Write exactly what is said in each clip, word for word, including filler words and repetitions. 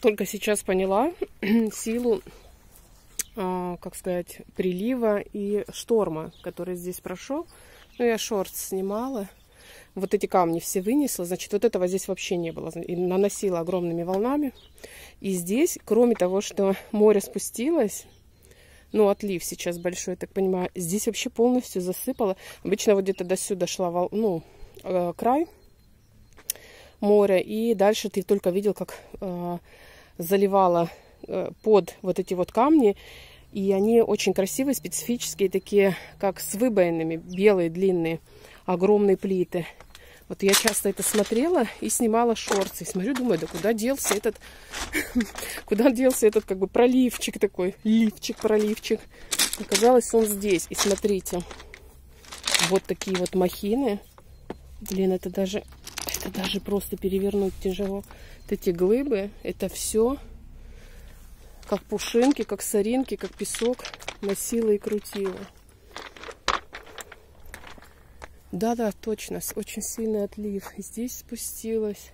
только сейчас поняла силу, э, как сказать, прилива и шторма, который здесь прошел. Ну, я шорт снимала. Вот эти камни все вынесла. Значит, вот этого здесь вообще не было. И наносила огромными волнами. И здесь, кроме того, что море спустилось, ну, отлив сейчас большой, я так понимаю, здесь вообще полностью засыпало. Обычно вот где-то до сюда шла вол... ну, э, край моря. И дальше ты только видел, как э, заливало э, под вот эти вот камни. И они очень красивые, специфические, такие, как с выбоинами, белые, длинные, огромные плиты. Вот я часто это смотрела и снимала шорты. И смотрю, думаю, да куда делся этот, куда делся этот как бы проливчик такой, ливчик, проливчик. Оказалось, он здесь. И смотрите, вот такие вот махины. Блин, это даже, это даже просто перевернуть тяжело. Вот эти глыбы, это все как пушинки, как соринки, как песок носила и крутила. Да-да, точно, очень сильный отлив. Здесь спустилась.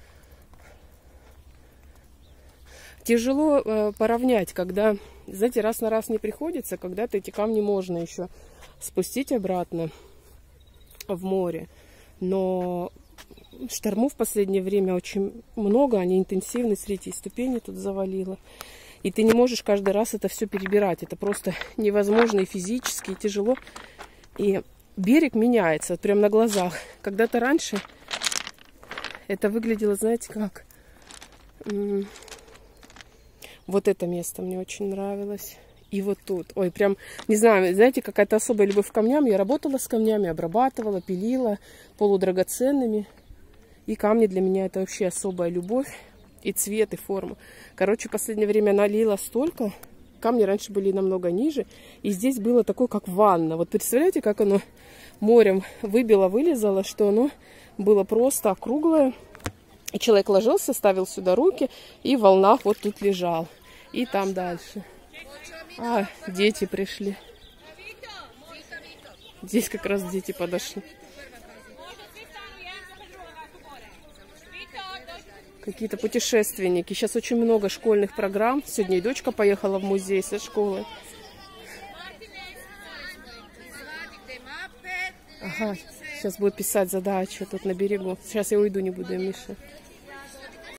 Тяжело э, поравнять, когда, знаете, раз на раз не приходится, когда-то эти камни можно еще спустить обратно в море. Но штормов в последнее время очень много, они интенсивны, с третьей ступени тут завалило. И ты не можешь каждый раз это все перебирать. Это просто невозможно и физически, и тяжело. И берег меняется, вот прям на глазах. Когда-то раньше это выглядело, знаете, как... Вот это место мне очень нравилось. И вот тут. Ой, прям, не знаю, знаете, какая-то особая любовь к камням. Я работала с камнями, обрабатывала, пилила полудрагоценными. И камни для меня это вообще особая любовь. И цвет, и форма. Короче, в последнее время налила столько. Камни раньше были намного ниже. И здесь было такое, как ванна. Вот представляете, как оно морем выбило, вылезало, что оно было просто округлое. И человек ложился, ставил сюда руки, и в волнах вот тут лежал. И там дальше. А, дети пришли. Здесь как раз дети подошли. Какие-то путешественники. Сейчас очень много школьных программ. Сегодня и дочка поехала в музей со школы. Ага, сейчас будет писать задачу тут на берегу. Сейчас я уйду, не буду им мешать.